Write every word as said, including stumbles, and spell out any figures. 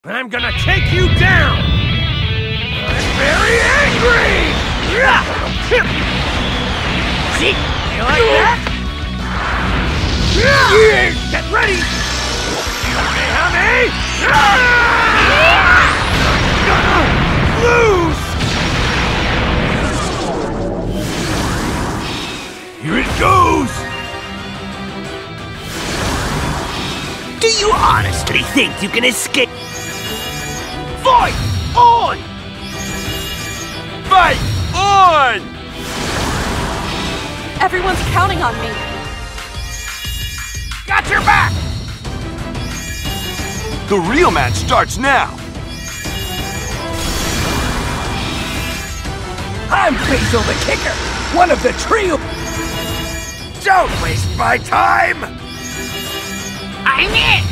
I'm gonna take you down! I'm very angry! See? You like that? Get ready! Kamehameha! I'm gonna lose! Here it goes! Do you honestly think you can escape? Fight on! Fight on! Everyone's counting on me. Got your back! The real match starts now! I'm Basil the Kicker, one of the trio. Don't waste my time! I'm it!